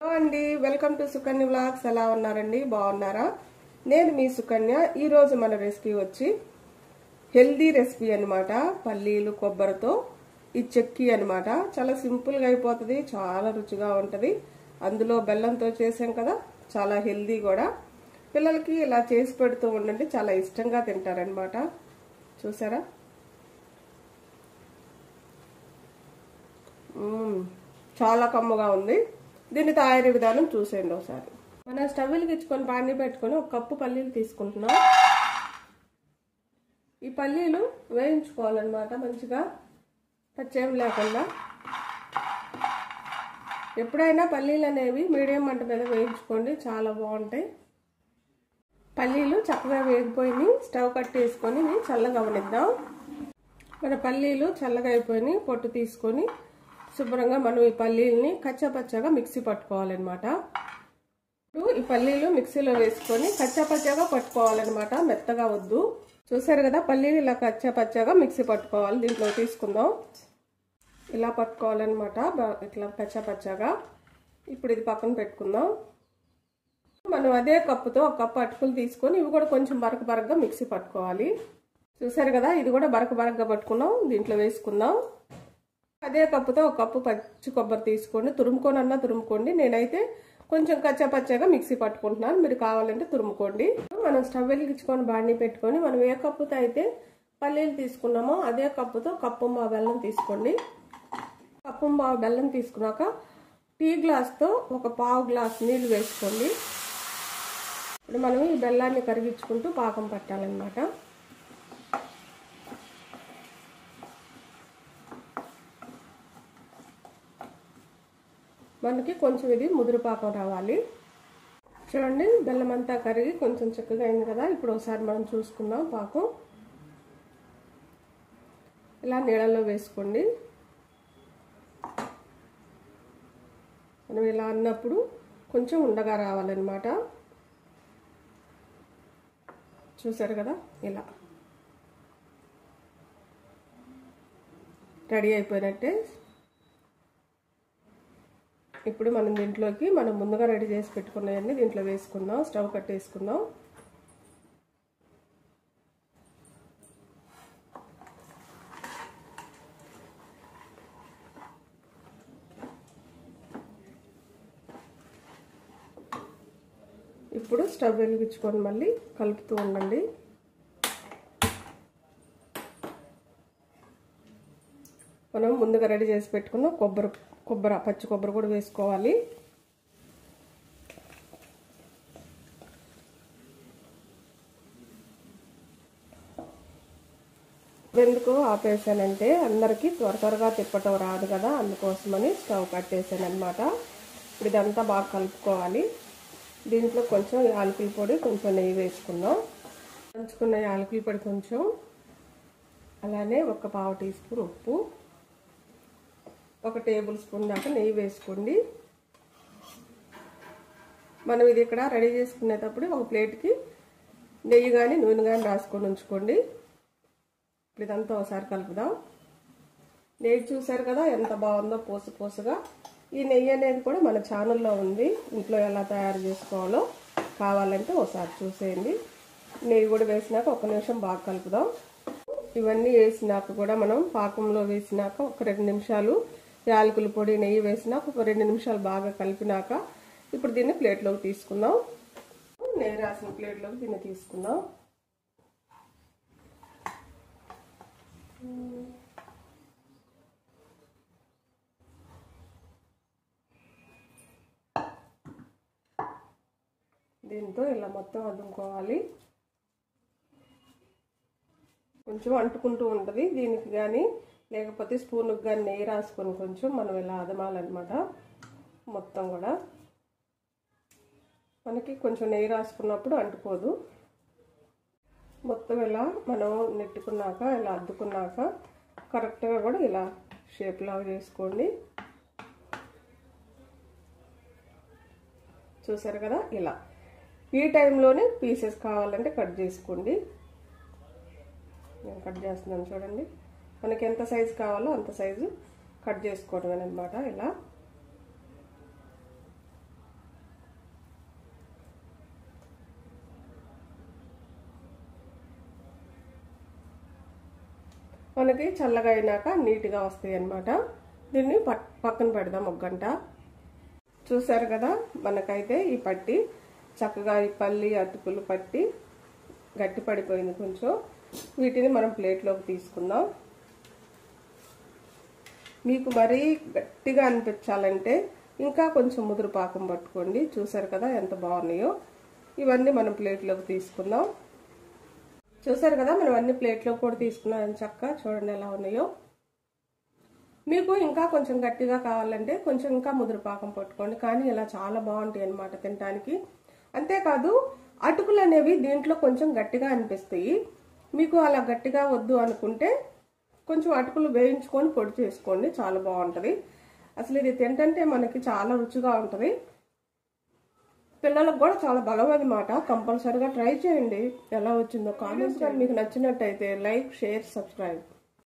Hello అండి, welcome to Sukanya vlogs. ఎలా ఉన్నారండి? బాగున్నారా? నేను మీ సుకన్య. ఈరోజు మన రెసిపీ వచ్చి హెల్దీ రెసిపీ అనమాట. పల్లీలు కొబ్బరితో ఈ చెక్కీ అనమాట. చాలా సింపుల్గా అయిపోతుంది, చాలా రుచిగా ఉంటుంది. అందులో బెల్లంతో చేసాం కదా, చాలా హెల్దీ కూడా. పిల్లలకి ఇలా చేసి పెడుతూ ఉండండి, చాలా ఇష్టంగా తింటారనమాట. చూసారా? చాలా కమ్మగా ఉంది. దీన్ని తయారీ విధానం చూసేయండి ఒకసారి. మనం స్టవ్ వెలిగించుకొని బాండి పెట్టుకొని ఒక కప్పు పల్లీలు తీసుకుంటున్నాం. ఈ పల్లీలు వేయించుకోవాలన్నమాట మంచిగా, పచ్చేం లేకుండా. ఎప్పుడైనా పల్లీలు అనేవి మీడియం మంట మీద వేయించుకోండి, చాలా బాగుంటాయి. పల్లీలు చక్కగా వేగిపోయి స్టవ్ కట్టేసుకొని చల్లగా అవనిద్దాం. మన పల్లీలు చల్లగా అయిపోయి పొట్టు తీసుకొని శుభ్రంగా మనం ఈ పల్లీలని కచ్చాపచ్చాగా మిక్సీ పట్టుకోవాలన్నమాట. ఇప్పుడు ఈ పల్లీలు మిక్సీలో వేసుకొని కచ్చాపచ్చాగా పట్టుకోవాలన్నమాట, మెత్తగా వద్దు. చూసారు కదా, పల్లీలు ఇలా కచ్చాపచ్చాగా మిక్సీ పట్టుకోవాలి. దీంట్లో తీసుకుందాం. ఇలా పట్టుకోవాలన్నమాట, ఇట్లా కచ్చాపచ్చాగా. ఇప్పుడు ఇది పక్కన పెట్టుకుందాం. మనం అదే కప్పుతో ఒక కప్పు అటుకులు తీసుకొని ఇవి కూడా కొంచెం బరకగా మిక్సీ పట్టుకోవాలి. చూసారు కదా, ఇది కూడా బరకగా పట్టుకున్నాం. దీంట్లో వేసుకుందాం. అదే కప్పుతో ఒక కప్పు పచ్చి కొబ్బరి తీసుకోండి. తురుముకోండి. నేనైతే కొంచెం కచ్చాపచ్చాగా మిక్సీ పట్టుకుంటున్నాను, మీరు కావాలంటే తురుముకోండి. మనం స్టవ్ వెలిగించుకొని బాండి పెట్టుకొని మనం ఏ కప్పుతో అయితే పల్లీలు తీసుకున్నామో అదే కప్పుతో కప్పుంబావు బెల్లం తీసుకోండి. కప్పుంబావు బెల్లం తీసుకున్నాక టీ గ్లాస్తో ఒక పావు గ్లాస్ నీళ్ళు వేసుకోండి. ఇప్పుడు మనం ఈ బెల్లాన్ని కరిగించుకుంటూ పాకం పట్టాలన్నమాట. మనకి కొంచెం ఇది ముదురు పాకం రావాలి. చూడండి, బెల్లం అంతా కరిగి కొంచెం చక్కగా అయింది కదా. ఇప్పుడు ఒకసారి మనం చూసుకుందాం పాకం. ఇలా నీళ్ళల్లో వేసుకోండి. మనం ఇలా అన్నప్పుడు కొంచెం ఉండగా రావాలన్నమాట. చూసారు కదా, ఇలా రెడీ అయిపోయినట్టే. ఇప్పుడు మనం దీంట్లోకి మనం ముందుగా రెడీ చేసి పెట్టుకున్నవన్నీ దీంట్లో వేసుకుందాం. స్టవ్ కట్టేసుకుందాం. ఇప్పుడు స్టవ్ వెలిగించుకొని మళ్ళీ కలుపుతూ ఉండండి. మనం ముందుగా రెడీ చేసి పెట్టుకున్న పచ్చి కొబ్బరి కూడా వేసుకోవాలి. ఎందుకు ఆపేసానంటే అందరికీ త్వరగా తిప్పటం రాదు కదా, అందుకోసమని స్టవ్ కట్టేసాను అనమాట. ఇప్పుడు ఇదంతా బాగా కలుపుకోవాలి. దీంట్లో కొంచెం యాలకుల పొడి, కొంచెం నెయ్యి వేసుకుందాం. దంచుకున్న యాలకుల పొడి కొంచెం, అలానే ఒక పావు టీ స్పూన్ ఉప్పు, ఒక టేబుల్ స్పూన్ దాకా నెయ్యి వేసుకోండి. మనం ఇది ఇక్కడ రెడీ చేసుకునేటప్పుడు ఒక ప్లేట్కి నెయ్యి కానీ నూనె కానీ రాసుకొని ఉంచుకోండి. ఇప్పుడు ఇదంతా ఒకసారి కలుపుదాం. నెయ్యి చూసారు కదా ఎంత బాగుందో, పోసుగా. ఈ నెయ్యి అనేది కూడా మన ఛానల్లో ఉంది, ఇంట్లో ఎలా తయారు చేసుకోవాలో కావాలంటే ఒకసారి చూసేయండి. నెయ్యి కూడా వేసినాక ఒక నిమిషం బాగా కలుపుదాం. ఇవన్నీ వేసినాక కూడా మనం పాకంలో వేసినాక ఒక 2 నిమిషాలు యాలకుల పొడి, నెయ్యి వేసినాక ఒక 2 నిమిషాలు బాగా కలిపినాక ఇప్పుడు దీన్ని ప్లేట్లోకి తీసుకుందాం. నెయ్యి రాసిన ప్లేట్లోకి దీన్ని తీసుకుందాం. దీంతో ఇలా మొత్తం అద్దుకోవాలి. కొంచెం అంటుకుంటూ ఉంటుంది. దీనికి కానీ లేకపోతే స్పూన్కి కానీ నెయ్యి రాసుకొని కొంచెం మనం ఇలా అదమాలన్నమాట. మొత్తం కూడా మనకి కొంచెం నెయ్యి రాసుకున్నప్పుడు అంటుకోదు. మొత్తం ఇలా మనం నెట్టుకున్నాక ఇలా అద్దుకున్నాక కరెక్ట్గా కూడా ఇలా షేప్ లాగా చేసుకోండి. చూసారు కదా, ఇలా ఈ టైంలోనే పీసెస్ కావాలంటే కట్ చేసుకోండి. నేను కట్ చేస్తున్నాను చూడండి. మనకి ఎంత సైజు కావాలో అంత సైజు కట్ చేసుకోవడమేనమాట. ఇలా మనకి చల్లగా అయినాక నీట్గా వస్తాయి అన్నమాట. దీన్ని పక్కన పెడదాం 1 గంట. చూసారు కదా, మనకైతే ఈ పట్టి చక్కగా ఈ పల్లి అతుకులు పట్టి గట్టి పడిపోయింది కొంచెం. వీటిని మనం ప్లేట్లోకి తీసుకుందాం. మీకు మరీ గట్టిగా అనిపించాలంటే ఇంకా కొంచెం ముదురు పాకం పట్టుకోండి. చూసారు కదా ఎంత బాగున్నాయో. ఇవన్నీ మనం ప్లేట్లోకి తీసుకుందాం. చూసారు కదా, మనం అన్ని ప్లేట్లోకి కూడా తీసుకున్నాం. చక్కగా చూడండి ఎలా ఉన్నాయో. మీకు ఇంకా కొంచెం గట్టిగా కావాలంటే కొంచెం ఇంకా ముదురు పాకం పట్టుకోండి. కానీ ఇలా చాలా బాగుంటాయి అన్నమాట తినడానికి. అంతేకాదు అటుకులు అనేవి దీంట్లో కొంచెం గట్టిగా అనిపిస్తాయి. మీకు అలా గట్టిగా వద్దు అనుకుంటే కొంచెం అటుకులు వేయించుకొని పొడి చేసుకోండి, చాలా బాగుంటుంది. అసలు ఇది తింటే మనకి చాలా రుచిగా ఉంటుంది. పిల్లలకు కూడా చాలా బలమన్నమాట. కంపల్సరిగా ట్రై చేయండి. ఎలా వచ్చిందో కామెంట్స్. కానీ మీకు నచ్చినట్టయితే లైక్, షేర్, సబ్స్క్రైబ్.